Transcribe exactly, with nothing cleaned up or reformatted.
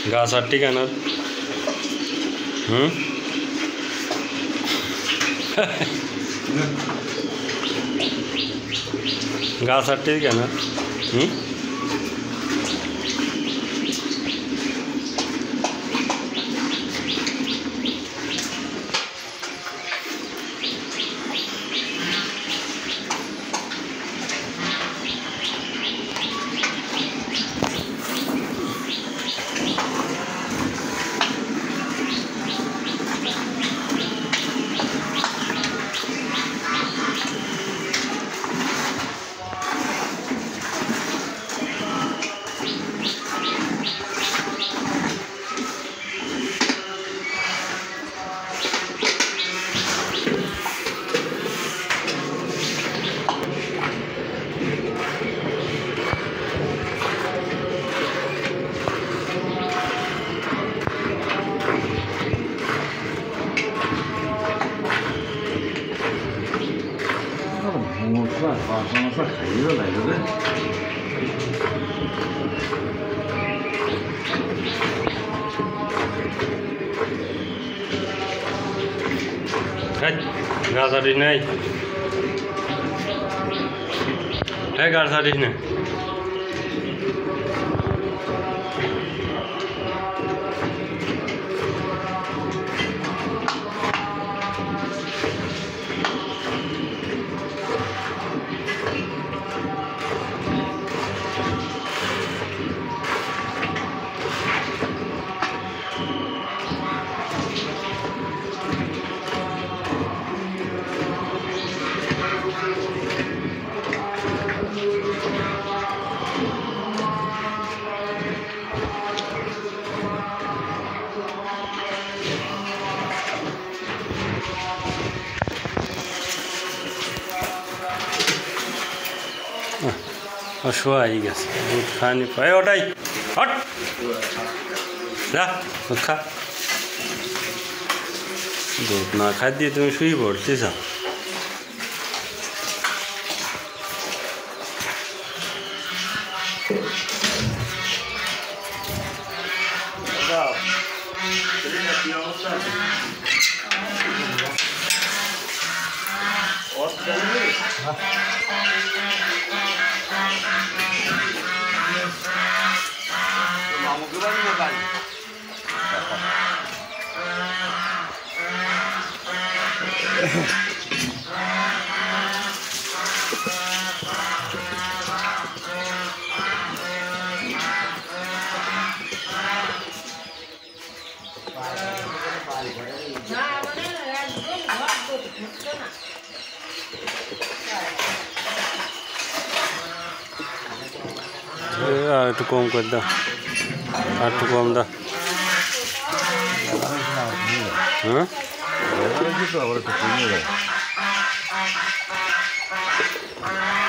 घास हट्टी केन घास हट्टी केन 我算啊，算算黑的来着的。 Hei, गासा दिने है। है गासा दिने। अश्वा आइगा दूध खाने पाए हटाई हट जा दूध खा दूध ना खादिए तुम शुई पड़ती छ Aటు kom kodda aటు kom da ha Agora que tu agora tu